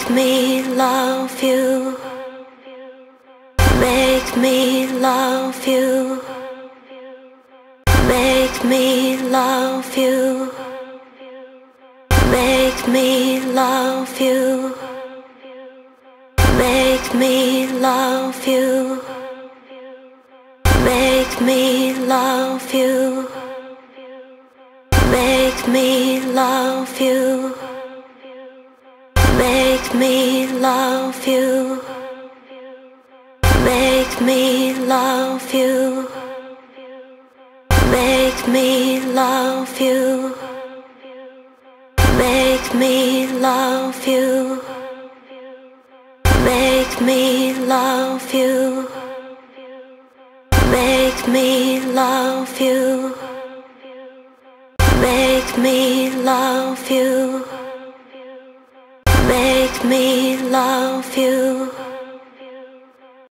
Make me love you. Make me love you. Make me love you. Make me love you. Make me love you. Make me love you. Make me love you. Make me love you. Make me love you. Make me love you. Make me love you. Make me love you. Make me love you. Make me love you. Make me love you.